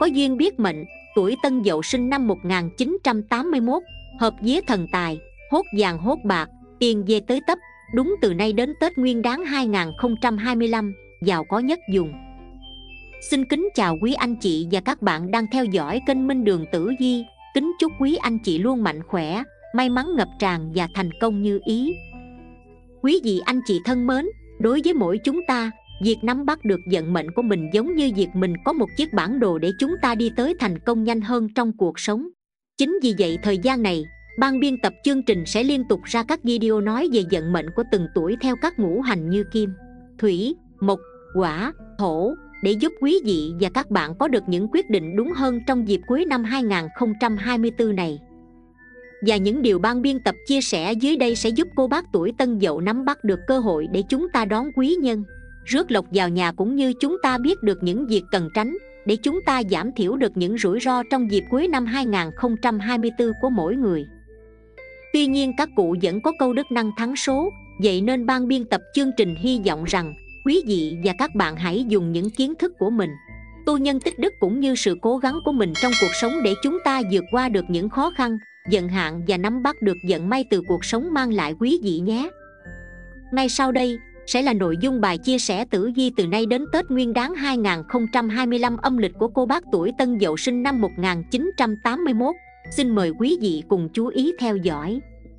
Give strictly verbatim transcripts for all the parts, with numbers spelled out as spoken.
có duyên biết mệnh, tuổi Tân Dậu sinh năm một nghìn chín trăm tám mươi mốt, hợp vía thần tài, hốt vàng hốt bạc, tiền về tới tấp, đúng từ nay đến Tết Nguyên Đán hai nghìn không trăm hai mươi lăm, giàu có nhất dùng. Xin kính chào quý anh chị và các bạn đang theo dõi kênh Minh Đường Tử Vi. Kính chúc quý anh chị luôn mạnh khỏe, may mắn ngập tràn và thành công như ý. Quý vị anh chị thân mến, đối với mỗi chúng ta, việc nắm bắt được vận mệnh của mình giống như việc mình có một chiếc bản đồ để chúng ta đi tới thành công nhanh hơn trong cuộc sống. Chính vì vậy thời gian này, ban biên tập chương trình sẽ liên tục ra các video nói về vận mệnh của từng tuổi theo các ngũ hành như kim, thủy, mộc, hỏa, thổ, để giúp quý vị và các bạn có được những quyết định đúng hơn trong dịp cuối năm hai nghìn không trăm hai mươi tư này. Và những điều ban biên tập chia sẻ dưới đây sẽ giúp cô bác tuổi Tân Dậu nắm bắt được cơ hội để chúng ta đón quý nhân, rước lộc vào nhà, cũng như chúng ta biết được những việc cần tránh để chúng ta giảm thiểu được những rủi ro trong dịp cuối năm hai nghìn không trăm hai mươi tư của mỗi người. Tuy nhiên các cụ vẫn có câu đức năng thắng số, vậy nên ban biên tập chương trình hy vọng rằng quý vị và các bạn hãy dùng những kiến thức của mình, tu nhân tích đức cũng như sự cố gắng của mình trong cuộc sống để chúng ta vượt qua được những khó khăn, vận hạn và nắm bắt được vận may từ cuộc sống mang lại quý vị nhé. Ngay sau đây sẽ là nội dung bài chia sẻ tử vi từ nay đến Tết Nguyên Đán hai nghìn không trăm hai mươi lăm âm lịch của cô bác tuổi Tân Dậu sinh năm một nghìn chín trăm tám mươi mốt. Xin mời quý vị cùng chú ý theo dõi.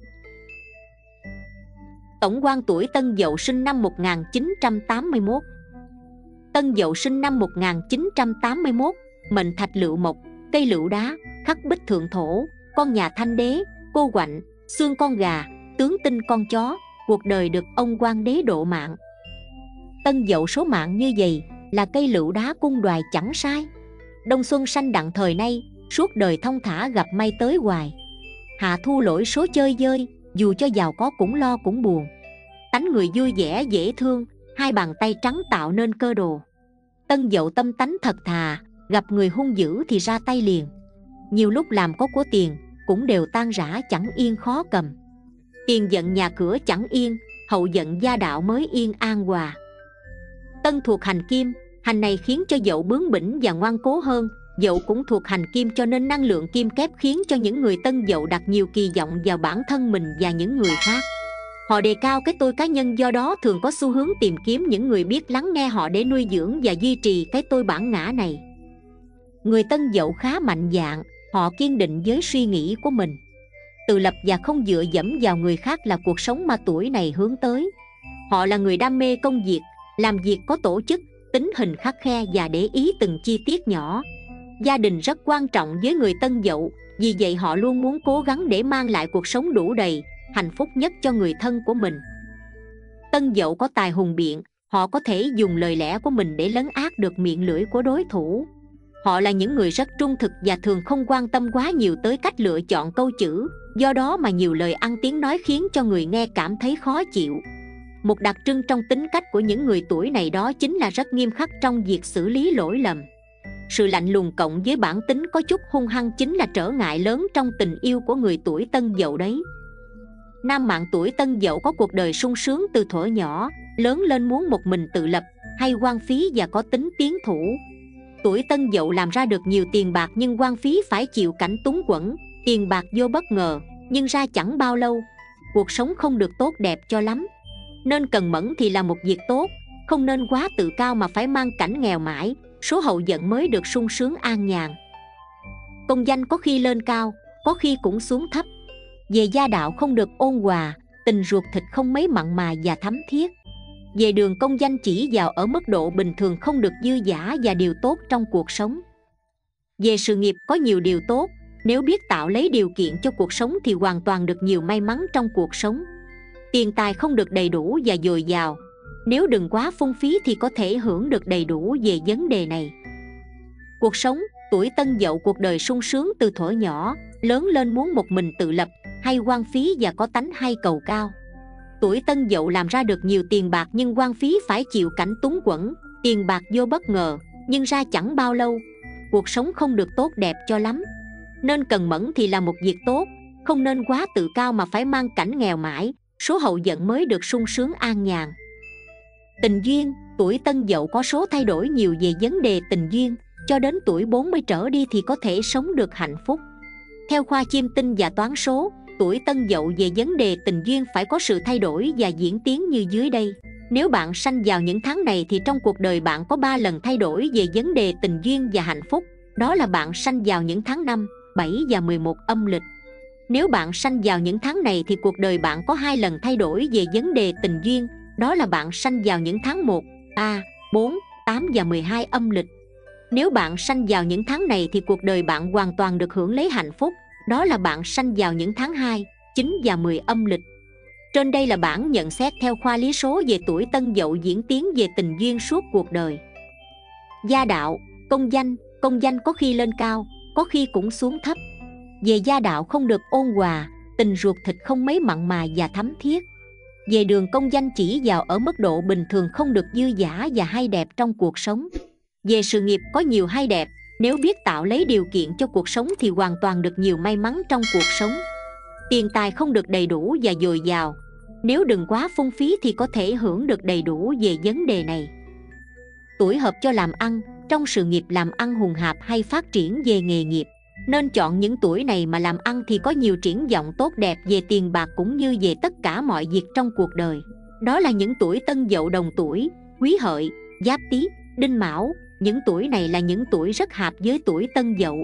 Tổng quan tuổi Tân Dậu sinh năm một nghìn chín trăm tám mươi mốt. Tân Dậu sinh năm một nghìn chín trăm tám mươi mốt, mệnh thạch lựu mộc, cây lựu đá, khắc bích thượng thổ, con nhà thanh đế, cô quạnh, xương con gà, tướng tinh con chó, cuộc đời được ông quan đế độ mạng. Tân Dậu số mạng như vậy là cây lựu đá cung đoài chẳng sai. Đông xuân sanh đặng thời nay, suốt đời thông thả gặp may tới hoài. Hạ thu lỗi số chơi dơi, dù cho giàu có cũng lo cũng buồn. Tánh người vui vẻ dễ thương, hai bàn tay trắng tạo nên cơ đồ. Tân Dậu tâm tánh thật thà, gặp người hung dữ thì ra tay liền. Nhiều lúc làm có của tiền cũng đều tan rã chẳng yên khó cầm. Tiền giận nhà cửa chẳng yên, hậu giận gia đạo mới yên an hòa. Tân thuộc hành kim, hành này khiến cho Dậu bướng bỉnh và ngoan cố hơn. Dậu cũng thuộc hành kim cho nên năng lượng kim kép khiến cho những người Tân Dậu đặt nhiều kỳ vọng vào bản thân mình và những người khác. Họ đề cao cái tôi cá nhân, do đó thường có xu hướng tìm kiếm những người biết lắng nghe họ để nuôi dưỡng và duy trì cái tôi bản ngã này. Người Tân Dậu khá mạnh dạn, họ kiên định với suy nghĩ của mình. Tự lập và không dựa dẫm vào người khác là cuộc sống mà tuổi này hướng tới. Họ là người đam mê công việc, làm việc có tổ chức, tính hình khắt khe và để ý từng chi tiết nhỏ. Gia đình rất quan trọng với người Tân Dậu, vì vậy họ luôn muốn cố gắng để mang lại cuộc sống đủ đầy, hạnh phúc nhất cho người thân của mình. Tân Dậu có tài hùng biện, họ có thể dùng lời lẽ của mình để lấn át được miệng lưỡi của đối thủ. Họ là những người rất trung thực và thường không quan tâm quá nhiều tới cách lựa chọn câu chữ, do đó mà nhiều lời ăn tiếng nói khiến cho người nghe cảm thấy khó chịu. Một đặc trưng trong tính cách của những người tuổi này đó chính là rất nghiêm khắc trong việc xử lý lỗi lầm. Sự lạnh lùng cộng với bản tính có chút hung hăng chính là trở ngại lớn trong tình yêu của người tuổi Tân Dậu đấy. Nam mạng tuổi Tân Dậu có cuộc đời sung sướng từ thuở nhỏ, lớn lên muốn một mình tự lập, hay hoang phí và có tính tiến thủ. Tuổi Tân Dậu làm ra được nhiều tiền bạc nhưng hoang phí phải chịu cảnh túng quẫn, tiền bạc vô bất ngờ, nhưng ra chẳng bao lâu. Cuộc sống không được tốt đẹp cho lắm. Nên cần mẫn thì là một việc tốt, không nên quá tự cao mà phải mang cảnh nghèo mãi, số hậu vận mới được sung sướng an nhàn. Công danh có khi lên cao, có khi cũng xuống thấp. Về gia đạo không được ôn hòa, tình ruột thịt không mấy mặn mà và thắm thiết. Về đường công danh chỉ vào ở mức độ bình thường, không được dư dả và điều tốt trong cuộc sống. Về sự nghiệp có nhiều điều tốt, nếu biết tạo lấy điều kiện cho cuộc sống thì hoàn toàn được nhiều may mắn trong cuộc sống. Tiền tài không được đầy đủ và dồi dào, nếu đừng quá phung phí thì có thể hưởng được đầy đủ về vấn đề này. Cuộc sống, tuổi Tân Dậu cuộc đời sung sướng từ thuở nhỏ, lớn lên muốn một mình tự lập, hay hoang phí và có tánh hay cầu cao. Tuổi Tân Dậu làm ra được nhiều tiền bạc nhưng hoang phí phải chịu cảnh túng quẫn, tiền bạc vô bất ngờ, nhưng ra chẳng bao lâu. Cuộc sống không được tốt đẹp cho lắm. Nên cần mẫn thì là một việc tốt, không nên quá tự cao mà phải mang cảnh nghèo mãi, số hậu vận mới được sung sướng an nhàn. Tình duyên, tuổi Tân Dậu có số thay đổi nhiều về vấn đề tình duyên, cho đến tuổi bốn mươi trở đi thì có thể sống được hạnh phúc. Theo khoa chiêm tinh và toán số, tuổi Tân Dậu về vấn đề tình duyên phải có sự thay đổi và diễn tiến như dưới đây. Nếu bạn sanh vào những tháng này thì trong cuộc đời bạn có ba lần thay đổi về vấn đề tình duyên và hạnh phúc. Đó là bạn sanh vào những tháng năm, bảy và mười một âm lịch. Nếu bạn sanh vào những tháng này thì cuộc đời bạn có hai lần thay đổi về vấn đề tình duyên. Đó là bạn sanh vào những tháng một, A, bốn, tám và mười hai âm lịch. Nếu bạn sanh vào những tháng này thì cuộc đời bạn hoàn toàn được hưởng lấy hạnh phúc. Đó là bạn sanh vào những tháng hai, chín và mười âm lịch. Trên đây là bảng nhận xét theo khoa lý số về tuổi Tân Dậu diễn tiến về tình duyên suốt cuộc đời. Gia đạo, công danh. Công danh có khi lên cao, có khi cũng xuống thấp. Về gia đạo không được ôn hòa, tình ruột thịt không mấy mặn mà và thấm thiết. Về đường công danh chỉ vào ở mức độ bình thường, không được dư dả và hay đẹp trong cuộc sống. Về sự nghiệp có nhiều hay đẹp, nếu biết tạo lấy điều kiện cho cuộc sống thì hoàn toàn được nhiều may mắn trong cuộc sống. Tiền tài không được đầy đủ và dồi dào, nếu đừng quá phung phí thì có thể hưởng được đầy đủ về vấn đề này. Tuổi hợp cho làm ăn, trong sự nghiệp làm ăn hùng hạp hay phát triển về nghề nghiệp, nên chọn những tuổi này mà làm ăn thì có nhiều triển vọng tốt đẹp về tiền bạc cũng như về tất cả mọi việc trong cuộc đời. Đó là những tuổi Tân Dậu đồng tuổi, Quý Hợi, Giáp Tý, Đinh Mão. Những tuổi này là những tuổi rất hợp với tuổi Tân Dậu.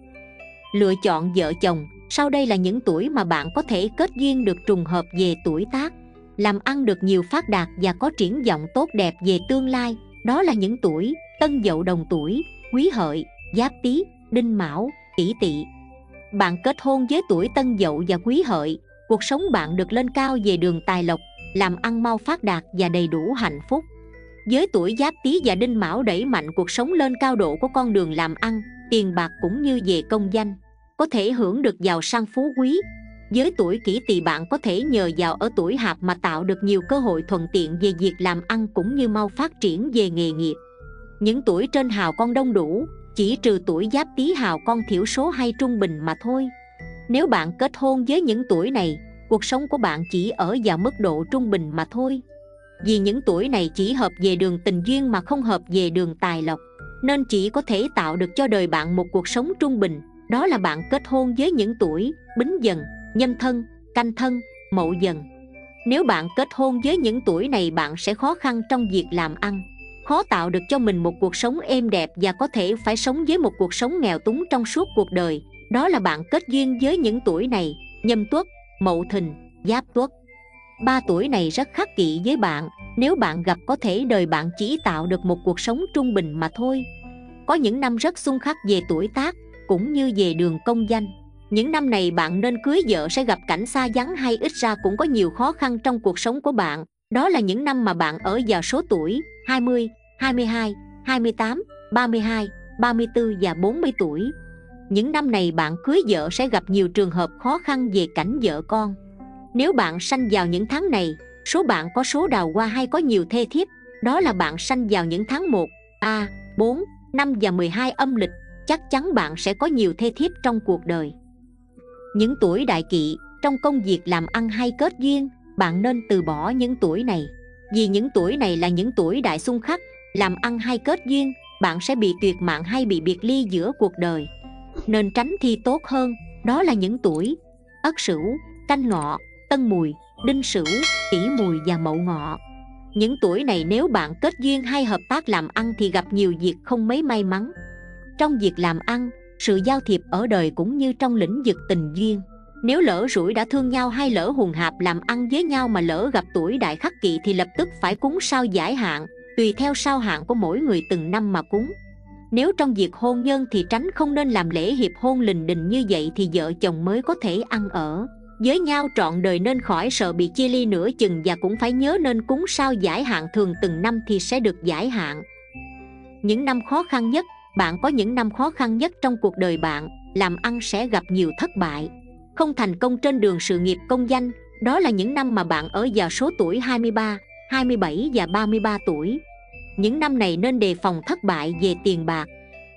Lựa chọn vợ chồng. Sau đây là những tuổi mà bạn có thể kết duyên được trùng hợp về tuổi Tác, làm ăn được nhiều phát đạt và có triển vọng tốt đẹp về tương lai. Đó là những tuổi Tân Dậu đồng tuổi, Quý Hợi, Giáp Tý, Đinh Mão, Kỷ Tỵ. Bạn kết hôn với tuổi Tân Dậu và Quý Hợi, cuộc sống bạn được lên cao về đường tài lộc, làm ăn mau phát đạt và đầy đủ hạnh phúc. Với tuổi Giáp Tý và Đinh Mão đẩy mạnh cuộc sống lên cao độ của con đường làm ăn, tiền bạc cũng như về công danh, có thể hưởng được giàu sang phú quý. Với tuổi Kỷ Tỵ bạn có thể nhờ vào ở tuổi Hạp mà tạo được nhiều cơ hội thuận tiện về việc làm ăn cũng như mau phát triển về nghề nghiệp. Những tuổi trên hào con đông đủ, chỉ trừ tuổi Giáp Tý hào con thiểu số hay trung bình mà thôi. Nếu bạn kết hôn với những tuổi này, cuộc sống của bạn chỉ ở vào mức độ trung bình mà thôi. Vì những tuổi này chỉ hợp về đường tình duyên mà không hợp về đường tài lộc, nên chỉ có thể tạo được cho đời bạn một cuộc sống trung bình. Đó là bạn kết hôn với những tuổi Bính Dần, Nhâm Thân, Canh Thân, Mậu Dần. Nếu bạn kết hôn với những tuổi này, bạn sẽ khó khăn trong việc làm ăn, khó tạo được cho mình một cuộc sống êm đẹp và có thể phải sống với một cuộc sống nghèo túng trong suốt cuộc đời. Đó là bạn kết duyên với những tuổi này: Nhâm Tuất, Mậu Thìn, Giáp Tuất. Ba tuổi này rất khắc kỵ với bạn, nếu bạn gặp có thể đời bạn chỉ tạo được một cuộc sống trung bình mà thôi. Có những năm rất xung khắc về tuổi Tác cũng như về đường công danh. Những năm này bạn nên cưới vợ sẽ gặp cảnh xa vắng hay ít ra cũng có nhiều khó khăn trong cuộc sống của bạn. Đó là những năm mà bạn ở vào số tuổi hai mươi, hai mươi hai, hai mươi tám, ba mươi hai, ba mươi tư và bốn mươi tuổi. Những năm này bạn cưới vợ sẽ gặp nhiều trường hợp khó khăn về cảnh vợ con. Nếu bạn sanh vào những tháng này, số bạn có số đào hoa hay có nhiều thê thiếp. Đó là bạn sanh vào những tháng một, A, bốn, năm và mười hai âm lịch. Chắc chắn bạn sẽ có nhiều thê thiếp trong cuộc đời. Những tuổi Đại Kỵ, trong công việc làm ăn hay kết duyên, bạn nên từ bỏ những tuổi này. Vì những tuổi này là những tuổi đại xung khắc, làm ăn hay kết duyên, bạn sẽ bị tuyệt mạng hay bị biệt ly giữa cuộc đời, nên tránh thì tốt hơn. Đó là những tuổi Ất Sửu, Canh Ngọ, Tân Mùi, Đinh Sửu, Kỷ Mùi và Mậu Ngọ. Những tuổi này nếu bạn kết duyên hay hợp tác làm ăn thì gặp nhiều việc không mấy may mắn. Trong việc làm ăn, sự giao thiệp ở đời cũng như trong lĩnh vực tình duyên, nếu lỡ rủi đã thương nhau hay lỡ hùng hạp làm ăn với nhau mà lỡ gặp tuổi đại khắc kỵ thì lập tức phải cúng sao giải hạn, tùy theo sao hạn của mỗi người từng năm mà cúng. Nếu trong việc hôn nhân thì tránh không nên làm lễ hiệp hôn lình đình, như vậy thì vợ chồng mới có thể ăn ở với nhau trọn đời, nên khỏi sợ bị chia ly nửa chừng. Và cũng phải nhớ nên cúng sao giải hạn thường từng năm thì sẽ được giải hạn. Những năm khó khăn nhất, bạn có những năm khó khăn nhất trong cuộc đời bạn, làm ăn sẽ gặp nhiều thất bại, không thành công trên đường sự nghiệp công danh. Đó là những năm mà bạn ở vào số tuổi hai mươi ba, hai mươi bảy và ba mươi ba tuổi. Những năm này nên đề phòng thất bại về tiền bạc.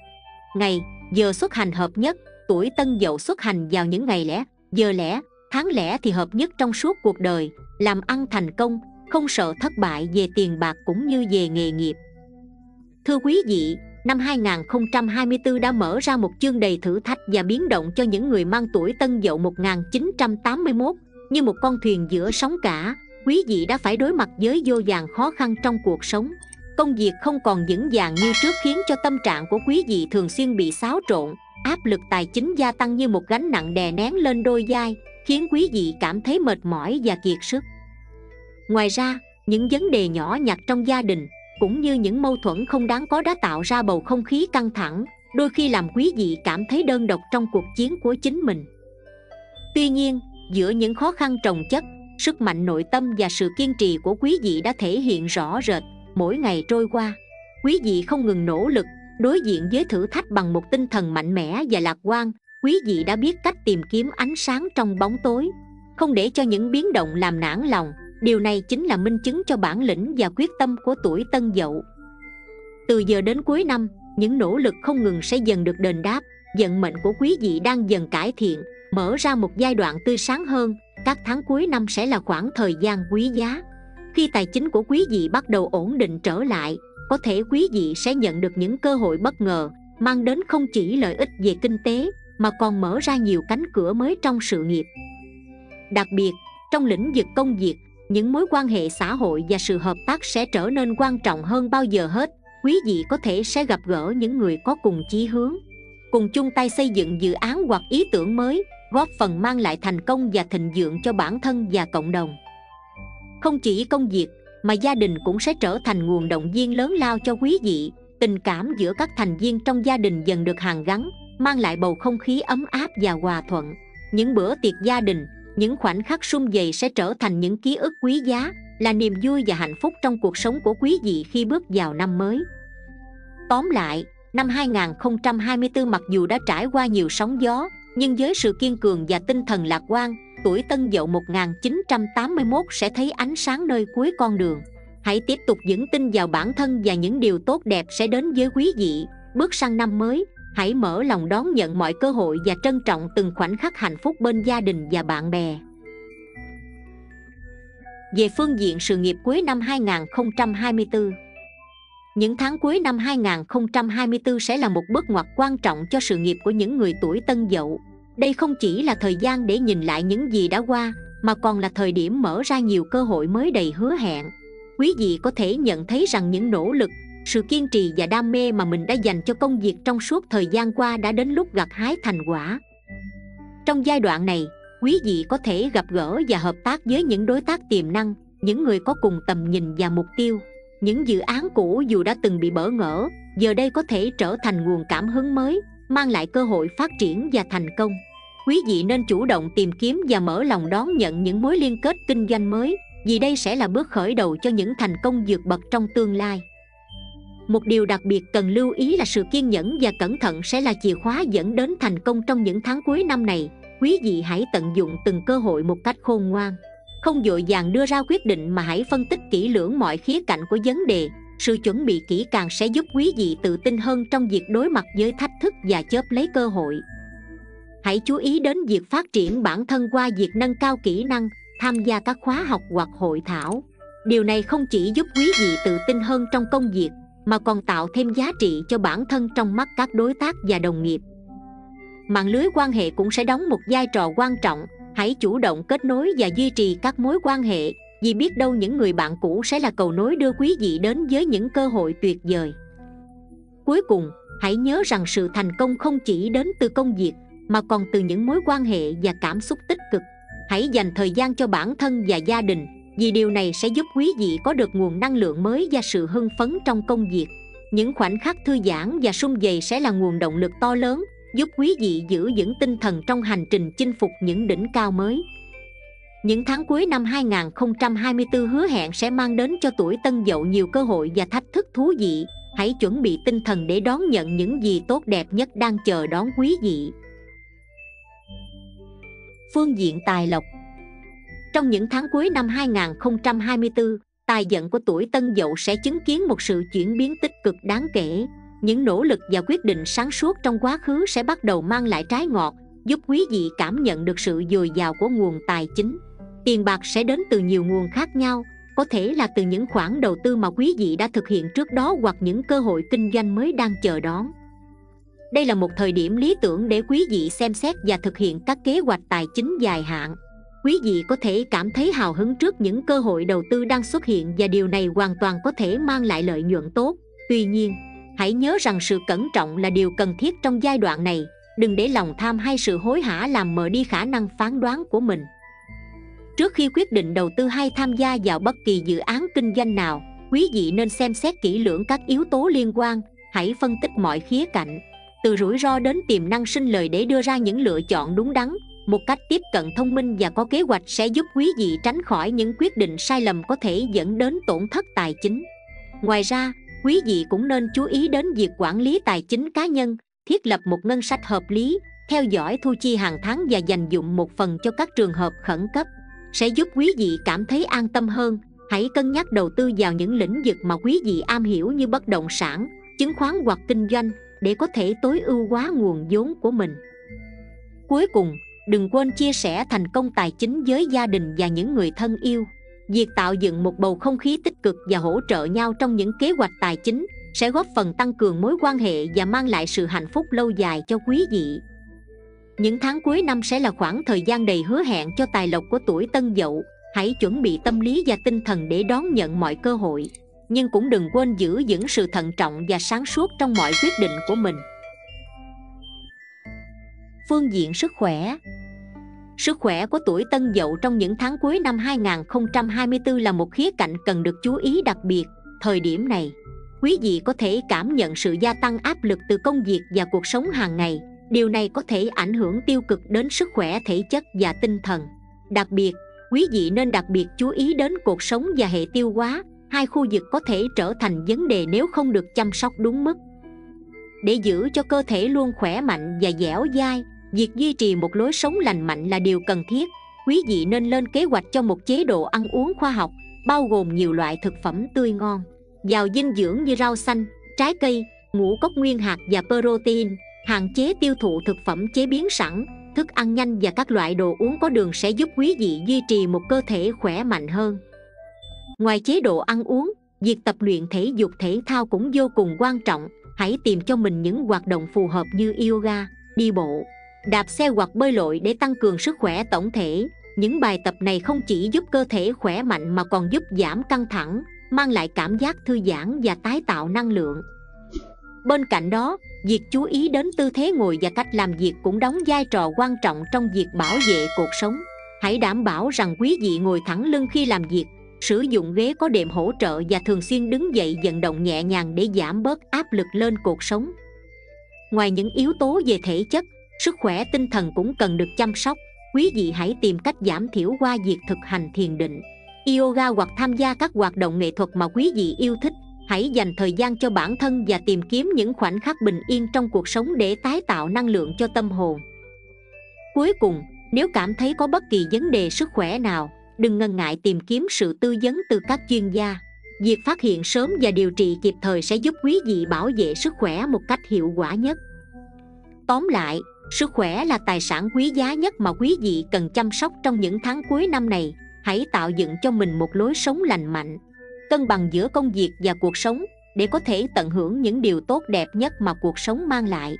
Ngày, giờ xuất hành hợp nhất, tuổi Tân Dậu xuất hành vào những ngày lẻ, giờ lẻ, tháng lẻ thì hợp nhất trong suốt cuộc đời, làm ăn thành công, không sợ thất bại về tiền bạc cũng như về nghề nghiệp. Thưa quý vị, năm hai không hai tư đã mở ra một chương đầy thử thách và biến động cho những người mang tuổi Tân Dậu một nghìn chín trăm tám mươi mốt. Như một con thuyền giữa sóng cả, quý vị đã phải đối mặt với vô vàn khó khăn trong cuộc sống. Công việc không còn vững vàng như trước khiến cho tâm trạng của quý vị thường xuyên bị xáo trộn. Áp lực tài chính gia tăng như một gánh nặng đè nén lên đôi vai, khiến quý vị cảm thấy mệt mỏi và kiệt sức. Ngoài ra, những vấn đề nhỏ nhặt trong gia đình cũng như những mâu thuẫn không đáng có đã tạo ra bầu không khí căng thẳng, đôi khi làm quý vị cảm thấy đơn độc trong cuộc chiến của chính mình. Tuy nhiên, giữa những khó khăn chồng chất, sức mạnh nội tâm và sự kiên trì của quý vị đã thể hiện rõ rệt. Mỗi ngày trôi qua, quý vị không ngừng nỗ lực đối diện với thử thách bằng một tinh thần mạnh mẽ và lạc quan. Quý vị đã biết cách tìm kiếm ánh sáng trong bóng tối, không để cho những biến động làm nản lòng. Điều này chính là minh chứng cho bản lĩnh và quyết tâm của tuổi Tân Dậu. Từ giờ đến cuối năm, những nỗ lực không ngừng sẽ dần được đền đáp. Vận mệnh của quý vị đang dần cải thiện, mở ra một giai đoạn tươi sáng hơn. Các tháng cuối năm sẽ là khoảng thời gian quý giá. Khi tài chính của quý vị bắt đầu ổn định trở lại, có thể quý vị sẽ nhận được những cơ hội bất ngờ, mang đến không chỉ lợi ích về kinh tế, mà còn mở ra nhiều cánh cửa mới trong sự nghiệp. Đặc biệt, trong lĩnh vực công việc, những mối quan hệ xã hội và sự hợp tác sẽ trở nên quan trọng hơn bao giờ hết. Quý vị có thể sẽ gặp gỡ những người có cùng chí hướng, cùng chung tay xây dựng dự án hoặc ý tưởng mới, góp phần mang lại thành công và thịnh vượng cho bản thân và cộng đồng. Không chỉ công việc, mà gia đình cũng sẽ trở thành nguồn động viên lớn lao cho quý vị. Tình cảm giữa các thành viên trong gia đình dần được hàn gắn, mang lại bầu không khí ấm áp và hòa thuận. Những bữa tiệc gia đình, những khoảnh khắc sum vầy sẽ trở thành những ký ức quý giá, là niềm vui và hạnh phúc trong cuộc sống của quý vị khi bước vào năm mới. Tóm lại, năm hai không hai tư mặc dù đã trải qua nhiều sóng gió, nhưng với sự kiên cường và tinh thần lạc quan, tuổi Tân Dậu một nghìn chín trăm tám mươi mốt sẽ thấy ánh sáng nơi cuối con đường. Hãy tiếp tục vững tin vào bản thân và những điều tốt đẹp sẽ đến với quý vị. Bước sang năm mới, hãy mở lòng đón nhận mọi cơ hội và trân trọng từng khoảnh khắc hạnh phúc bên gia đình và bạn bè. Về phương diện sự nghiệp cuối năm hai không hai tư, những tháng cuối năm hai không hai tư sẽ là một bước ngoặt quan trọng cho sự nghiệp của những người tuổi Tân Dậu. Đây không chỉ là thời gian để nhìn lại những gì đã qua, mà còn là thời điểm mở ra nhiều cơ hội mới đầy hứa hẹn. Quý vị có thể nhận thấy rằng những nỗ lực, sự kiên trì và đam mê mà mình đã dành cho công việc trong suốt thời gian qua đã đến lúc gặt hái thành quả. Trong giai đoạn này, quý vị có thể gặp gỡ và hợp tác với những đối tác tiềm năng, những người có cùng tầm nhìn và mục tiêu. Những dự án cũ dù đã từng bị bỡ ngỡ, giờ đây có thể trở thành nguồn cảm hứng mới, mang lại cơ hội phát triển và thành công. Quý vị nên chủ động tìm kiếm và mở lòng đón nhận những mối liên kết kinh doanh mới, vì đây sẽ là bước khởi đầu cho những thành công vượt bậc trong tương lai. Một điều đặc biệt cần lưu ý là sự kiên nhẫn và cẩn thận sẽ là chìa khóa dẫn đến thành công trong những tháng cuối năm này. Quý vị hãy tận dụng từng cơ hội một cách khôn ngoan, không vội vàng đưa ra quyết định mà hãy phân tích kỹ lưỡng mọi khía cạnh của vấn đề. Sự chuẩn bị kỹ càng sẽ giúp quý vị tự tin hơn trong việc đối mặt với thách thức và chớp lấy cơ hội. Hãy chú ý đến việc phát triển bản thân qua việc nâng cao kỹ năng, tham gia các khóa học hoặc hội thảo. Điều này không chỉ giúp quý vị tự tin hơn trong công việc, mà còn tạo thêm giá trị cho bản thân trong mắt các đối tác và đồng nghiệp. Mạng lưới quan hệ cũng sẽ đóng một vai trò quan trọng. Hãy chủ động kết nối và duy trì các mối quan hệ, vì biết đâu những người bạn cũ sẽ là cầu nối đưa quý vị đến với những cơ hội tuyệt vời. Cuối cùng, hãy nhớ rằng sự thành công không chỉ đến từ công việc, mà còn từ những mối quan hệ và cảm xúc tích cực. Hãy dành thời gian cho bản thân và gia đình, vì điều này sẽ giúp quý vị có được nguồn năng lượng mới và sự hưng phấn trong công việc. Những khoảnh khắc thư giãn và sum vầy sẽ là nguồn động lực to lớn, giúp quý vị giữ vững tinh thần trong hành trình chinh phục những đỉnh cao mới. Những tháng cuối năm hai không hai tư hứa hẹn sẽ mang đến cho tuổi Tân Dậu nhiều cơ hội và thách thức thú vị. Hãy chuẩn bị tinh thần để đón nhận những gì tốt đẹp nhất đang chờ đón quý vị. Phương diện tài lộc. Trong những tháng cuối năm hai không hai tư, tài vận của tuổi Tân Dậu sẽ chứng kiến một sự chuyển biến tích cực đáng kể. Những nỗ lực và quyết định sáng suốt trong quá khứ sẽ bắt đầu mang lại trái ngọt, giúp quý vị cảm nhận được sự dồi dào của nguồn tài chính. Tiền bạc sẽ đến từ nhiều nguồn khác nhau, có thể là từ những khoản đầu tư mà quý vị đã thực hiện trước đó hoặc những cơ hội kinh doanh mới đang chờ đón. Đây là một thời điểm lý tưởng để quý vị xem xét và thực hiện các kế hoạch tài chính dài hạn. Quý vị có thể cảm thấy hào hứng trước những cơ hội đầu tư đang xuất hiện và điều này hoàn toàn có thể mang lại lợi nhuận tốt. Tuy nhiên, hãy nhớ rằng sự cẩn trọng là điều cần thiết trong giai đoạn này. Đừng để lòng tham hay sự hối hả làm mờ đi khả năng phán đoán của mình. Trước khi quyết định đầu tư hay tham gia vào bất kỳ dự án kinh doanh nào, quý vị nên xem xét kỹ lưỡng các yếu tố liên quan. Hãy phân tích mọi khía cạnh, từ rủi ro đến tiềm năng sinh lời để đưa ra những lựa chọn đúng đắn. Một cách tiếp cận thông minh và có kế hoạch sẽ giúp quý vị tránh khỏi những quyết định sai lầm có thể dẫn đến tổn thất tài chính. Ngoài ra, quý vị cũng nên chú ý đến việc quản lý tài chính cá nhân, thiết lập một ngân sách hợp lý, theo dõi thu chi hàng tháng và dành dụm một phần cho các trường hợp khẩn cấp, sẽ giúp quý vị cảm thấy an tâm hơn. Hãy cân nhắc đầu tư vào những lĩnh vực mà quý vị am hiểu như bất động sản, chứng khoán hoặc kinh doanh để có thể tối ưu hóa nguồn vốn của mình. Cuối cùng, đừng quên chia sẻ thành công tài chính với gia đình và những người thân yêu. Việc tạo dựng một bầu không khí tích cực và hỗ trợ nhau trong những kế hoạch tài chính sẽ góp phần tăng cường mối quan hệ và mang lại sự hạnh phúc lâu dài cho quý vị. Những tháng cuối năm sẽ là khoảng thời gian đầy hứa hẹn cho tài lộc của tuổi Tân Dậu. Hãy chuẩn bị tâm lý và tinh thần để đón nhận mọi cơ hội, nhưng cũng đừng quên giữ vững sự thận trọng và sáng suốt trong mọi quyết định của mình. Phương diện sức khỏe. Sức khỏe của tuổi Tân Dậu trong những tháng cuối năm hai nghìn không trăm hai mươi tư là một khía cạnh cần được chú ý đặc biệt. Thời điểm này, quý vị có thể cảm nhận sự gia tăng áp lực từ công việc và cuộc sống hàng ngày. Điều này có thể ảnh hưởng tiêu cực đến sức khỏe thể chất và tinh thần. Đặc biệt, quý vị nên đặc biệt chú ý đến cuộc sống và hệ tiêu hóa. Hai khu vực có thể trở thành vấn đề nếu không được chăm sóc đúng mức. Để giữ cho cơ thể luôn khỏe mạnh và dẻo dai, việc duy trì một lối sống lành mạnh là điều cần thiết. Quý vị nên lên kế hoạch cho một chế độ ăn uống khoa học, bao gồm nhiều loại thực phẩm tươi ngon, giàu dinh dưỡng như rau xanh, trái cây, ngũ cốc nguyên hạt và protein. Hạn chế tiêu thụ thực phẩm chế biến sẵn, thức ăn nhanh và các loại đồ uống có đường sẽ giúp quý vị duy trì một cơ thể khỏe mạnh hơn. Ngoài chế độ ăn uống, việc tập luyện thể dục thể thao cũng vô cùng quan trọng. Hãy tìm cho mình những hoạt động phù hợp như yoga, đi bộ, đạp xe hoặc bơi lội để tăng cường sức khỏe tổng thể. Những bài tập này không chỉ giúp cơ thể khỏe mạnh mà còn giúp giảm căng thẳng, mang lại cảm giác thư giãn và tái tạo năng lượng. Bên cạnh đó, việc chú ý đến tư thế ngồi và cách làm việc cũng đóng vai trò quan trọng trong việc bảo vệ cột sống. Hãy đảm bảo rằng quý vị ngồi thẳng lưng khi làm việc, sử dụng ghế có đệm hỗ trợ và thường xuyên đứng dậy vận động nhẹ nhàng để giảm bớt áp lực lên cột sống. Ngoài những yếu tố về thể chất, sức khỏe tinh thần cũng cần được chăm sóc. Quý vị hãy tìm cách giảm thiểu qua việc thực hành thiền định, yoga hoặc tham gia các hoạt động nghệ thuật mà quý vị yêu thích. Hãy dành thời gian cho bản thân và tìm kiếm những khoảnh khắc bình yên trong cuộc sống để tái tạo năng lượng cho tâm hồn. Cuối cùng, nếu cảm thấy có bất kỳ vấn đề sức khỏe nào, đừng ngần ngại tìm kiếm sự tư vấn từ các chuyên gia. Việc phát hiện sớm và điều trị kịp thời sẽ giúp quý vị bảo vệ sức khỏe một cách hiệu quả nhất. Tóm lại, sức khỏe là tài sản quý giá nhất mà quý vị cần chăm sóc trong những tháng cuối năm này. Hãy tạo dựng cho mình một lối sống lành mạnh, cân bằng giữa công việc và cuộc sống để có thể tận hưởng những điều tốt đẹp nhất mà cuộc sống mang lại.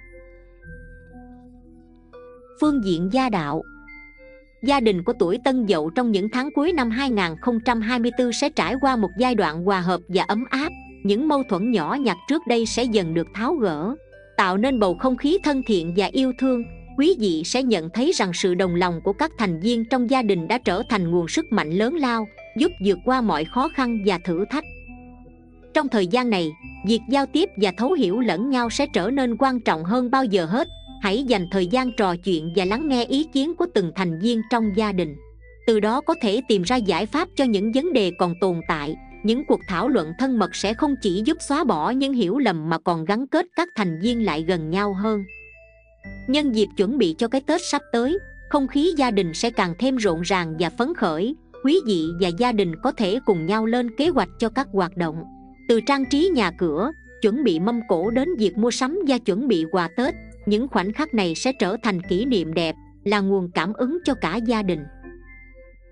Phương diện gia đạo. Gia đình của tuổi Tân Dậu trong những tháng cuối năm hai nghìn không trăm hai mươi tư sẽ trải qua một giai đoạn hòa hợp và ấm áp. Những mâu thuẫn nhỏ nhặt trước đây sẽ dần được tháo gỡ, tạo nên bầu không khí thân thiện và yêu thương. Quý vị sẽ nhận thấy rằng sự đồng lòng của các thành viên trong gia đình đã trở thành nguồn sức mạnh lớn lao, giúp vượt qua mọi khó khăn và thử thách. Trong thời gian này, việc giao tiếp và thấu hiểu lẫn nhau sẽ trở nên quan trọng hơn bao giờ hết. Hãy dành thời gian trò chuyện và lắng nghe ý kiến của từng thành viên trong gia đình. Từ đó có thể tìm ra giải pháp cho những vấn đề còn tồn tại. Những cuộc thảo luận thân mật sẽ không chỉ giúp xóa bỏ những hiểu lầm mà còn gắn kết các thành viên lại gần nhau hơn. Nhân dịp chuẩn bị cho cái Tết sắp tới, không khí gia đình sẽ càng thêm rộn ràng và phấn khởi. Quý vị và gia đình có thể cùng nhau lên kế hoạch cho các hoạt động, từ trang trí nhà cửa, chuẩn bị mâm cỗ đến việc mua sắm và chuẩn bị quà Tết. Những khoảnh khắc này sẽ trở thành kỷ niệm đẹp, là nguồn cảm ứng cho cả gia đình.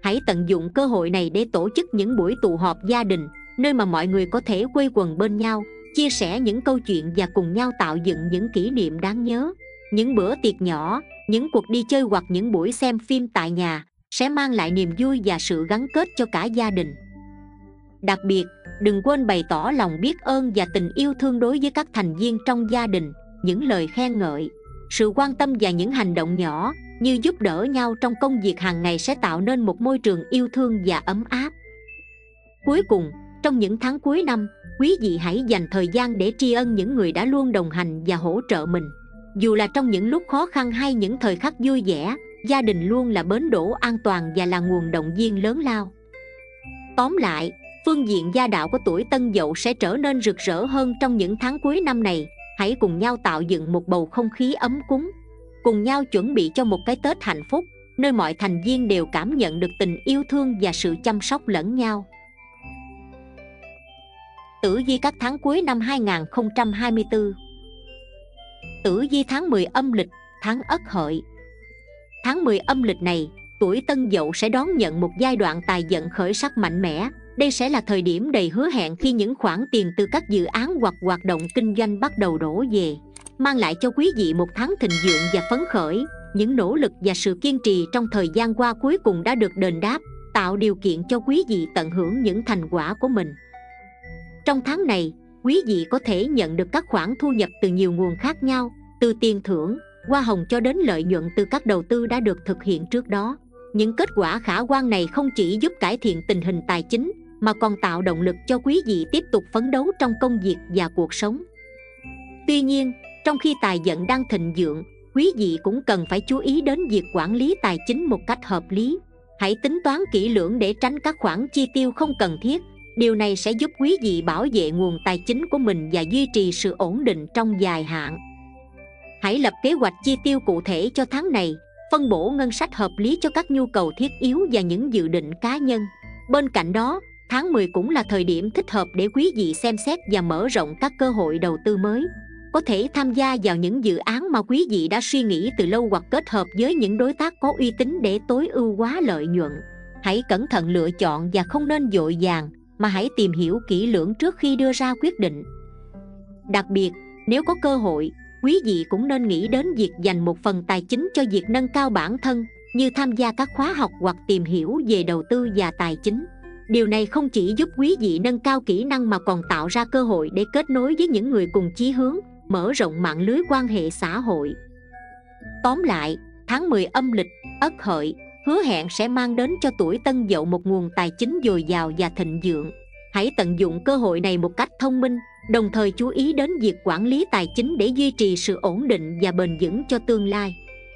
Hãy tận dụng cơ hội này để tổ chức những buổi tụ họp gia đình, nơi mà mọi người có thể quây quần bên nhau, chia sẻ những câu chuyện và cùng nhau tạo dựng những kỷ niệm đáng nhớ. Những bữa tiệc nhỏ, những cuộc đi chơi hoặc những buổi xem phim tại nhà sẽ mang lại niềm vui và sự gắn kết cho cả gia đình. Đặc biệt, đừng quên bày tỏ lòng biết ơn và tình yêu thương đối với các thành viên trong gia đình. Những lời khen ngợi, sự quan tâm và những hành động nhỏ như giúp đỡ nhau trong công việc hàng ngày sẽ tạo nên một môi trường yêu thương và ấm áp. Cuối cùng, trong những tháng cuối năm, quý vị hãy dành thời gian để tri ân những người đã luôn đồng hành và hỗ trợ mình. Dù là trong những lúc khó khăn hay những thời khắc vui vẻ, gia đình luôn là bến đỗ an toàn và là nguồn động viên lớn lao. Tóm lại, phương diện gia đạo của tuổi Tân Dậu sẽ trở nên rực rỡ hơn trong những tháng cuối năm này. Hãy cùng nhau tạo dựng một bầu không khí ấm cúng, cùng nhau chuẩn bị cho một cái Tết hạnh phúc, nơi mọi thành viên đều cảm nhận được tình yêu thương và sự chăm sóc lẫn nhau. Tử vi các tháng cuối năm hai nghìn không trăm hai mươi tư. Tử vi tháng mười âm lịch, tháng Ất Hợi. Tháng mười âm lịch này, tuổi Tân Dậu sẽ đón nhận một giai đoạn tài vận khởi sắc mạnh mẽ. Đây sẽ là thời điểm đầy hứa hẹn khi những khoản tiền từ các dự án hoặc hoạt động kinh doanh bắt đầu đổ về, mang lại cho quý vị một tháng thịnh vượng và phấn khởi. Những nỗ lực và sự kiên trì trong thời gian qua cuối cùng đã được đền đáp, tạo điều kiện cho quý vị tận hưởng những thành quả của mình. Trong tháng này, quý vị có thể nhận được các khoản thu nhập từ nhiều nguồn khác nhau, từ tiền thưởng, hoa hồng cho đến lợi nhuận từ các đầu tư đã được thực hiện trước đó. Những kết quả khả quan này không chỉ giúp cải thiện tình hình tài chính, mà còn tạo động lực cho quý vị tiếp tục phấn đấu trong công việc và cuộc sống. Tuy nhiên, trong khi tài vận đang thịnh vượng, quý vị cũng cần phải chú ý đến việc quản lý tài chính một cách hợp lý. Hãy tính toán kỹ lưỡng để tránh các khoản chi tiêu không cần thiết. Điều này sẽ giúp quý vị bảo vệ nguồn tài chính của mình và duy trì sự ổn định trong dài hạn. Hãy lập kế hoạch chi tiêu cụ thể cho tháng này, phân bổ ngân sách hợp lý cho các nhu cầu thiết yếu và những dự định cá nhân. Bên cạnh đó, tháng mười cũng là thời điểm thích hợp để quý vị xem xét và mở rộng các cơ hội đầu tư mới. Có thể tham gia vào những dự án mà quý vị đã suy nghĩ từ lâu hoặc kết hợp với những đối tác có uy tín để tối ưu hóa lợi nhuận. Hãy cẩn thận lựa chọn và không nên vội vàng, mà hãy tìm hiểu kỹ lưỡng trước khi đưa ra quyết định. Đặc biệt, nếu có cơ hội, quý vị cũng nên nghĩ đến việc dành một phần tài chính cho việc nâng cao bản thân, như tham gia các khóa học hoặc tìm hiểu về đầu tư và tài chính. Điều này không chỉ giúp quý vị nâng cao kỹ năng mà còn tạo ra cơ hội để kết nối với những người cùng chí hướng, mở rộng mạng lưới quan hệ xã hội. Tóm lại, tháng mười âm lịch, Ất Hợi, hứa hẹn sẽ mang đến cho tuổi Tân Dậu một nguồn tài chính dồi dào và thịnh vượng. Hãy tận dụng cơ hội này một cách thông minh, đồng thời chú ý đến việc quản lý tài chính để duy trì sự ổn định và bền vững cho tương lai.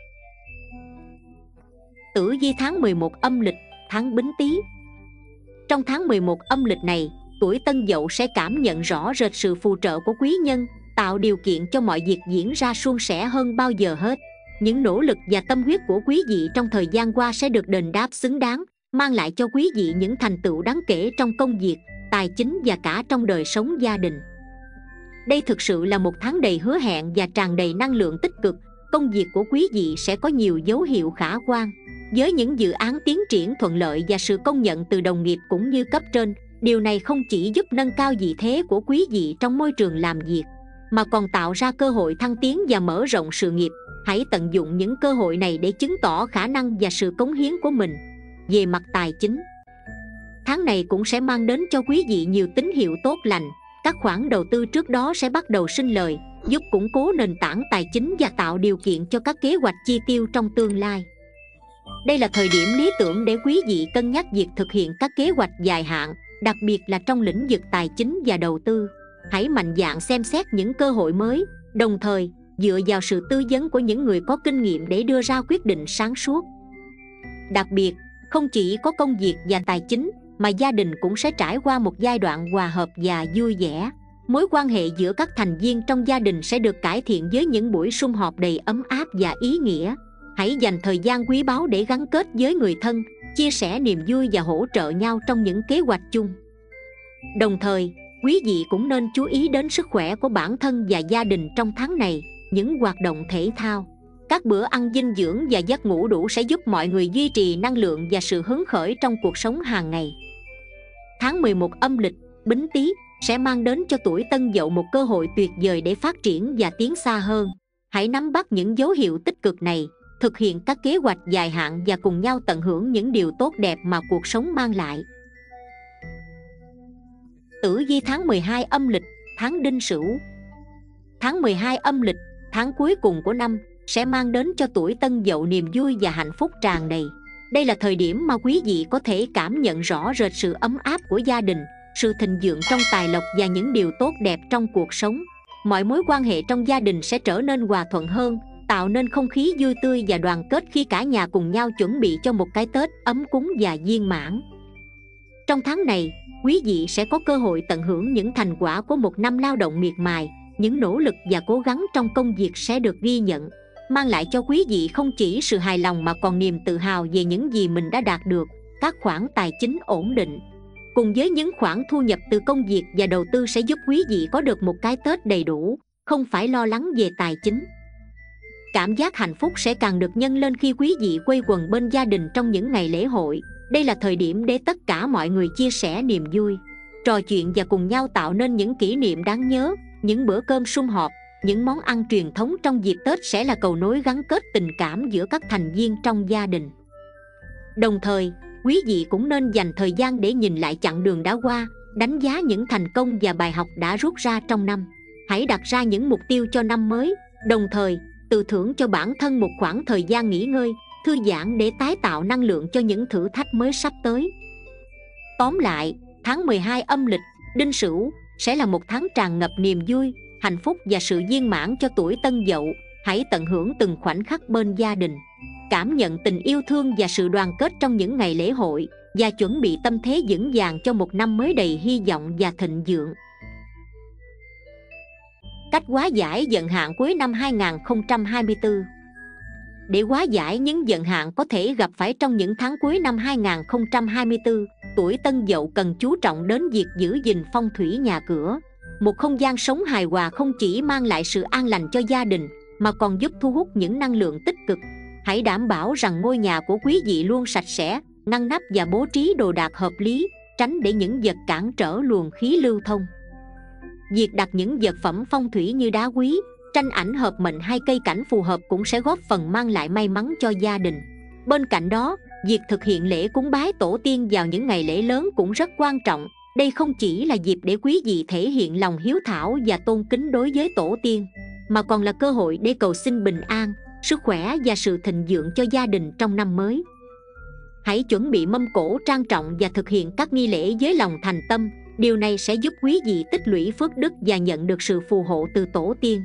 Tử vi tháng mười một âm lịch, tháng Bính Tý. Trong tháng mười một âm lịch này, tuổi Tân Dậu sẽ cảm nhận rõ rệt sự phù trợ của quý nhân, tạo điều kiện cho mọi việc diễn ra suôn sẻ hơn bao giờ hết. Những nỗ lực và tâm huyết của quý vị trong thời gian qua sẽ được đền đáp xứng đáng, mang lại cho quý vị những thành tựu đáng kể trong công việc, tài chính và cả trong đời sống gia đình. Đây thực sự là một tháng đầy hứa hẹn và tràn đầy năng lượng tích cực. Công việc của quý vị sẽ có nhiều dấu hiệu khả quan, với những dự án tiến triển thuận lợi và sự công nhận từ đồng nghiệp cũng như cấp trên. Điều này không chỉ giúp nâng cao vị thế của quý vị trong môi trường làm việc, mà còn tạo ra cơ hội thăng tiến và mở rộng sự nghiệp. Hãy tận dụng những cơ hội này để chứng tỏ khả năng và sự cống hiến của mình. Về mặt tài chính, tháng này cũng sẽ mang đến cho quý vị nhiều tín hiệu tốt lành. Các khoản đầu tư trước đó sẽ bắt đầu sinh lời, giúp củng cố nền tảng tài chính và tạo điều kiện cho các kế hoạch chi tiêu trong tương lai. Đây là thời điểm lý tưởng để quý vị cân nhắc việc thực hiện các kế hoạch dài hạn, đặc biệt là trong lĩnh vực tài chính và đầu tư. Hãy mạnh dạn xem xét những cơ hội mới, đồng thời dựa vào sự tư vấn của những người có kinh nghiệm để đưa ra quyết định sáng suốt. Đặc biệt, không chỉ có công việc và tài chính, mà gia đình cũng sẽ trải qua một giai đoạn hòa hợp và vui vẻ. Mối quan hệ giữa các thành viên trong gia đình sẽ được cải thiện với những buổi sum họp đầy ấm áp và ý nghĩa. Hãy dành thời gian quý báu để gắn kết với người thân, chia sẻ niềm vui và hỗ trợ nhau trong những kế hoạch chung. Đồng thời, quý vị cũng nên chú ý đến sức khỏe của bản thân và gia đình trong tháng này. Những hoạt động thể thao, Các bữa ăn dinh dưỡng và giấc ngủ đủ sẽ giúp mọi người duy trì năng lượng và sự hứng khởi trong cuộc sống hàng ngày. Tháng mười một âm lịch, Bính Tý, sẽ mang đến cho tuổi Tân Dậu một cơ hội tuyệt vời để phát triển và tiến xa hơn. Hãy nắm bắt những dấu hiệu tích cực này, thực hiện các kế hoạch dài hạn và cùng nhau tận hưởng những điều tốt đẹp mà cuộc sống mang lại. Tử Vi tháng mười hai âm lịch, tháng Đinh Sửu. Tháng mười hai âm lịch, tháng cuối cùng của năm, sẽ mang đến cho tuổi Tân Dậu niềm vui và hạnh phúc tràn đầy. Đây là thời điểm mà quý vị có thể cảm nhận rõ rệt sự ấm áp của gia đình, sự thịnh vượng trong tài lộc và những điều tốt đẹp trong cuộc sống. Mọi mối quan hệ trong gia đình sẽ trở nên hòa thuận hơn, tạo nên không khí vui tươi và đoàn kết khi cả nhà cùng nhau chuẩn bị cho một cái Tết ấm cúng và viên mãn. Trong tháng này, quý vị sẽ có cơ hội tận hưởng những thành quả của một năm lao động miệt mài. Những nỗ lực và cố gắng trong công việc sẽ được ghi nhận, mang lại cho quý vị không chỉ sự hài lòng mà còn niềm tự hào về những gì mình đã đạt được. Các khoản tài chính ổn định cùng với những khoản thu nhập từ công việc và đầu tư sẽ giúp quý vị có được một cái Tết đầy đủ, không phải lo lắng về tài chính. Cảm giác hạnh phúc sẽ càng được nhân lên khi quý vị quây quần bên gia đình trong những ngày lễ hội. Đây là thời điểm để tất cả mọi người chia sẻ niềm vui, trò chuyện và cùng nhau tạo nên những kỷ niệm đáng nhớ. Những bữa cơm sum họp, những món ăn truyền thống trong dịp Tết sẽ là cầu nối gắn kết tình cảm giữa các thành viên trong gia đình. Đồng thời, quý vị cũng nên dành thời gian để nhìn lại chặng đường đã qua, đánh giá những thành công và bài học đã rút ra trong năm. Hãy đặt ra những mục tiêu cho năm mới, đồng thời tự thưởng cho bản thân một khoảng thời gian nghỉ ngơi, thư giãn để tái tạo năng lượng cho những thử thách mới sắp tới. Tóm lại, tháng mười hai âm lịch, Đinh Sửu sẽ là một tháng tràn ngập niềm vui, hạnh phúc và sự viên mãn cho tuổi Tân Dậu. Hãy tận hưởng từng khoảnh khắc bên gia đình, cảm nhận tình yêu thương và sự đoàn kết trong những ngày lễ hội, và chuẩn bị tâm thế vững vàng cho một năm mới đầy hy vọng và thịnh vượng. Cách hóa giải vận hạn cuối năm hai nghìn không trăm hai mươi tư. Để hóa giải những vận hạn có thể gặp phải trong những tháng cuối năm hai nghìn không trăm hai mươi tư, tuổi Tân Dậu cần chú trọng đến việc giữ gìn phong thủy nhà cửa. Một không gian sống hài hòa không chỉ mang lại sự an lành cho gia đình, mà còn giúp thu hút những năng lượng tích cực. Hãy đảm bảo rằng ngôi nhà của quý vị luôn sạch sẽ, ngăn nắp và bố trí đồ đạc hợp lý, tránh để những vật cản trở luồng khí lưu thông. Việc đặt những vật phẩm phong thủy như đá quý, tranh ảnh hợp mệnh hay cây cảnh phù hợp cũng sẽ góp phần mang lại may mắn cho gia đình. Bên cạnh đó, việc thực hiện lễ cúng bái tổ tiên vào những ngày lễ lớn cũng rất quan trọng. Đây không chỉ là dịp để quý vị thể hiện lòng hiếu thảo và tôn kính đối với tổ tiên, mà còn là cơ hội để cầu xin bình an, sức khỏe và sự thịnh vượng cho gia đình trong năm mới. Hãy chuẩn bị mâm cỗ trang trọng và thực hiện các nghi lễ với lòng thành tâm. Điều này sẽ giúp quý vị tích lũy phước đức và nhận được sự phù hộ từ tổ tiên.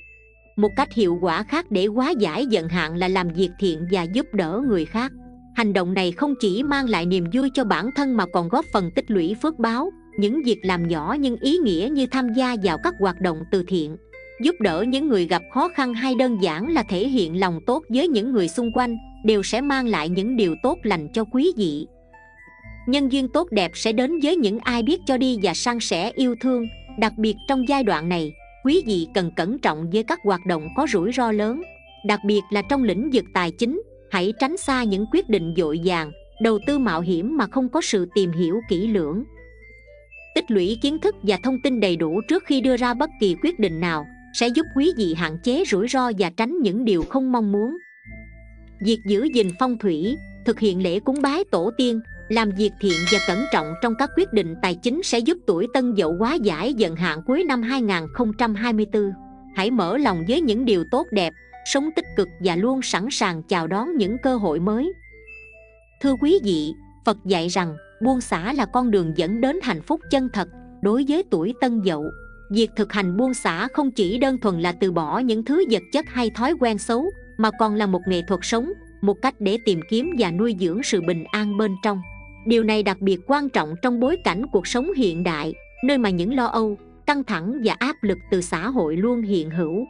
Một cách hiệu quả khác để hóa giải vận hạn là làm việc thiện và giúp đỡ người khác. Hành động này không chỉ mang lại niềm vui cho bản thân mà còn góp phần tích lũy phước báo. Những việc làm nhỏ nhưng ý nghĩa như tham gia vào các hoạt động từ thiện, giúp đỡ những người gặp khó khăn hay đơn giản là thể hiện lòng tốt với những người xung quanh đều sẽ mang lại những điều tốt lành cho quý vị. Nhân duyên tốt đẹp sẽ đến với những ai biết cho đi và san sẻ yêu thương. Đặc biệt trong giai đoạn này, quý vị cần cẩn trọng với các hoạt động có rủi ro lớn, đặc biệt là trong lĩnh vực tài chính. Hãy tránh xa những quyết định vội vàng, đầu tư mạo hiểm mà không có sự tìm hiểu kỹ lưỡng. Tích lũy kiến thức và thông tin đầy đủ trước khi đưa ra bất kỳ quyết định nào sẽ giúp quý vị hạn chế rủi ro và tránh những điều không mong muốn. Việc giữ gìn phong thủy, thực hiện lễ cúng bái tổ tiên, làm việc thiện và cẩn trọng trong các quyết định tài chính sẽ giúp tuổi Tân Dậu hóa giải vận hạn cuối năm hai nghìn không trăm hai mươi tư. Hãy mở lòng với những điều tốt đẹp, sống tích cực và luôn sẵn sàng chào đón những cơ hội mới. Thưa quý vị, Phật dạy rằng buông xả là con đường dẫn đến hạnh phúc chân thật. Đối với tuổi Tân Dậu, việc thực hành buông xả không chỉ đơn thuần là từ bỏ những thứ vật chất hay thói quen xấu, mà còn là một nghệ thuật sống, một cách để tìm kiếm và nuôi dưỡng sự bình an bên trong. Điều này đặc biệt quan trọng trong bối cảnh cuộc sống hiện đại, nơi mà những lo âu, căng thẳng và áp lực từ xã hội luôn hiện hữu.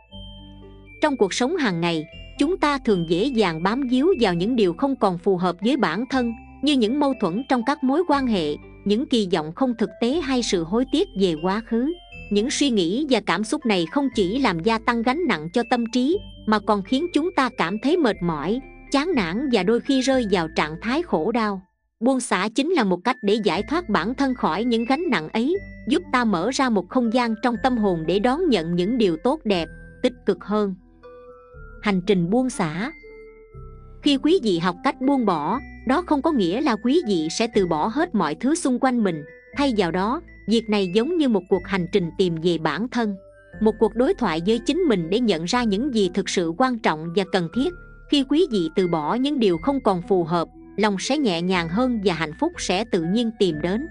Trong cuộc sống hàng ngày, chúng ta thường dễ dàng bám víu vào những điều không còn phù hợp với bản thân, như những mâu thuẫn trong các mối quan hệ, những kỳ vọng không thực tế hay sự hối tiếc về quá khứ. Những suy nghĩ và cảm xúc này không chỉ làm gia tăng gánh nặng cho tâm trí, mà còn khiến chúng ta cảm thấy mệt mỏi, chán nản và đôi khi rơi vào trạng thái khổ đau. Buông xả chính là một cách để giải thoát bản thân khỏi những gánh nặng ấy, giúp ta mở ra một không gian trong tâm hồn để đón nhận những điều tốt đẹp, tích cực hơn. Hành trình buông xả. Khi quý vị học cách buông bỏ, đó không có nghĩa là quý vị sẽ từ bỏ hết mọi thứ xung quanh mình. Thay vào đó, việc này giống như một cuộc hành trình tìm về bản thân, một cuộc đối thoại với chính mình để nhận ra những gì thực sự quan trọng và cần thiết. Khi quý vị từ bỏ những điều không còn phù hợp, lòng sẽ nhẹ nhàng hơn và hạnh phúc sẽ tự nhiên tìm đến.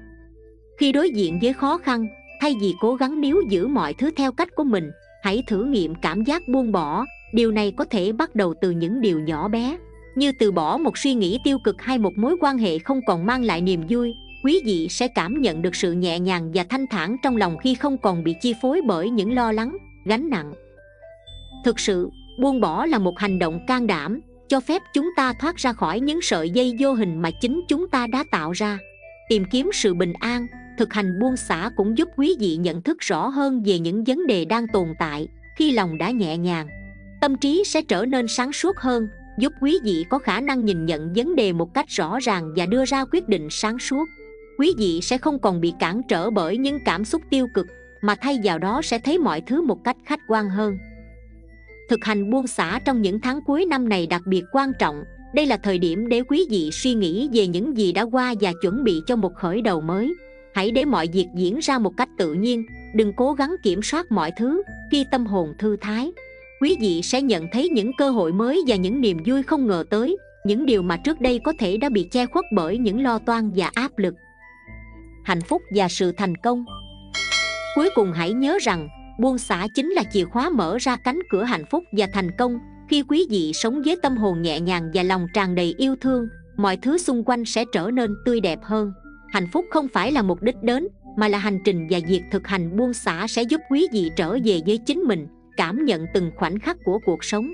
Khi đối diện với khó khăn, thay vì cố gắng níu giữ mọi thứ theo cách của mình, hãy thử nghiệm cảm giác buông bỏ. Điều này có thể bắt đầu từ những điều nhỏ bé, như từ bỏ một suy nghĩ tiêu cực hay một mối quan hệ không còn mang lại niềm vui. Quý vị sẽ cảm nhận được sự nhẹ nhàng và thanh thản trong lòng khi không còn bị chi phối bởi những lo lắng, gánh nặng. Thực sự, buông bỏ là một hành động can đảm, cho phép chúng ta thoát ra khỏi những sợi dây vô hình mà chính chúng ta đã tạo ra. Tìm kiếm sự bình an, thực hành buông xả cũng giúp quý vị nhận thức rõ hơn về những vấn đề đang tồn tại. Khi lòng đã nhẹ nhàng, tâm trí sẽ trở nên sáng suốt hơn, giúp quý vị có khả năng nhìn nhận vấn đề một cách rõ ràng và đưa ra quyết định sáng suốt. Quý vị sẽ không còn bị cản trở bởi những cảm xúc tiêu cực, mà thay vào đó sẽ thấy mọi thứ một cách khách quan hơn. Thực hành buông xả trong những tháng cuối năm này đặc biệt quan trọng. Đây là thời điểm để quý vị suy nghĩ về những gì đã qua và chuẩn bị cho một khởi đầu mới. Hãy để mọi việc diễn ra một cách tự nhiên, đừng cố gắng kiểm soát mọi thứ. Khi tâm hồn thư thái, quý vị sẽ nhận thấy những cơ hội mới và những niềm vui không ngờ tới, những điều mà trước đây có thể đã bị che khuất bởi những lo toan và áp lực. Hạnh phúc và sự thành công. Cuối cùng hãy nhớ rằng, buông xả chính là chìa khóa mở ra cánh cửa hạnh phúc và thành công. Khi quý vị sống với tâm hồn nhẹ nhàng và lòng tràn đầy yêu thương, mọi thứ xung quanh sẽ trở nên tươi đẹp hơn. Hạnh phúc không phải là mục đích đến, mà là hành trình, và việc thực hành buông xả sẽ giúp quý vị trở về với chính mình, cảm nhận từng khoảnh khắc của cuộc sống.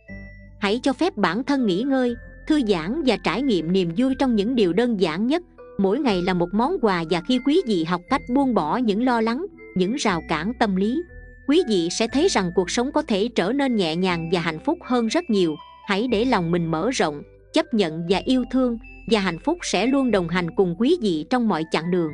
Hãy cho phép bản thân nghỉ ngơi, thư giãn và trải nghiệm niềm vui trong những điều đơn giản nhất. Mỗi ngày là một món quà, và khi quý vị học cách buông bỏ những lo lắng, những rào cản tâm lý, quý vị sẽ thấy rằng cuộc sống có thể trở nên nhẹ nhàng và hạnh phúc hơn rất nhiều. Hãy để lòng mình mở rộng, chấp nhận và yêu thương, và hạnh phúc sẽ luôn đồng hành cùng quý vị trong mọi chặng đường.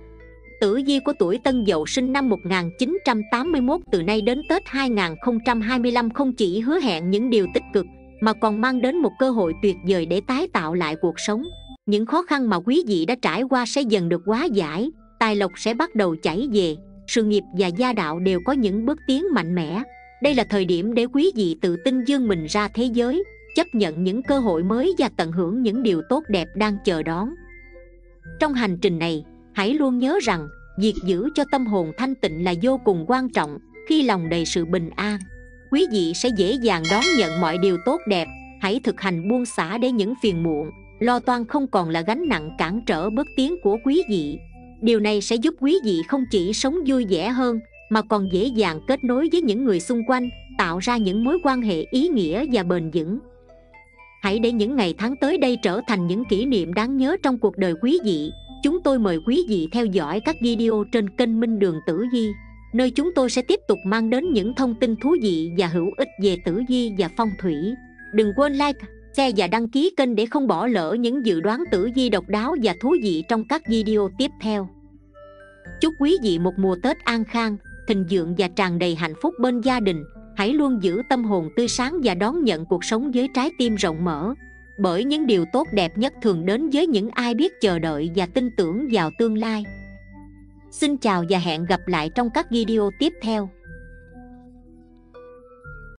Tử vi của tuổi Tân Dậu sinh năm một nghìn chín trăm tám mươi mốt từ nay đến Tết hai nghìn không trăm hai mươi lăm không chỉ hứa hẹn những điều tích cực, mà còn mang đến một cơ hội tuyệt vời để tái tạo lại cuộc sống. Những khó khăn mà quý vị đã trải qua sẽ dần được hóa giải, tài lộc sẽ bắt đầu chảy về, sự nghiệp và gia đạo đều có những bước tiến mạnh mẽ. Đây là thời điểm để quý vị tự tin vươn mình ra thế giới, chấp nhận những cơ hội mới và tận hưởng những điều tốt đẹp đang chờ đón. Trong hành trình này, hãy luôn nhớ rằng, việc giữ cho tâm hồn thanh tịnh là vô cùng quan trọng. Khi lòng đầy sự bình an, quý vị sẽ dễ dàng đón nhận mọi điều tốt đẹp. Hãy thực hành buông xả để những phiền muộn, lo toan không còn là gánh nặng cản trở bước tiến của quý vị. Điều này sẽ giúp quý vị không chỉ sống vui vẻ hơn, mà còn dễ dàng kết nối với những người xung quanh, tạo ra những mối quan hệ ý nghĩa và bền vững. Hãy để những ngày tháng tới đây trở thành những kỷ niệm đáng nhớ trong cuộc đời quý vị. Chúng tôi mời quý vị theo dõi các video trên kênh Minh Đường Tử Vi, nơi chúng tôi sẽ tiếp tục mang đến những thông tin thú vị và hữu ích về tử vi và phong thủy. Đừng quên like, share và đăng ký kênh để không bỏ lỡ những dự đoán tử vi độc đáo và thú vị trong các video tiếp theo. Chúc quý vị một mùa Tết an khang, thịnh vượng và tràn đầy hạnh phúc bên gia đình. Hãy luôn giữ tâm hồn tươi sáng và đón nhận cuộc sống với trái tim rộng mở, bởi những điều tốt đẹp nhất thường đến với những ai biết chờ đợi và tin tưởng vào tương lai. Xin chào và hẹn gặp lại trong các video tiếp theo.